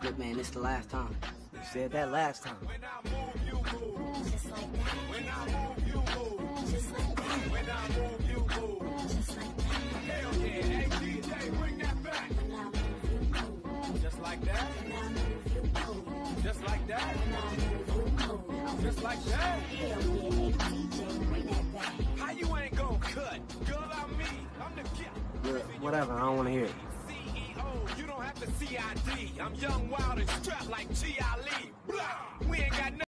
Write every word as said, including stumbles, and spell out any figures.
Look, man, it's the last time. You said that last time. When I move, you move. Just like that. When I move, you move. Just like that. When I move, you move. Just like that. Hell yeah, hey D J, bring that back. When I move, you move. Just like that. When I move, you move. Just like that. When I move, you move. Just like that. Hell yeah, hey D J, bring that back. How you ain't gon' cut? Girl, I'm me. I'm the kid. Yeah, whatever, I don't want to hear it. C E O, you don't have to C I D. I'm young, wild, and strapped like G. Ali. Blah! We ain't got nothing.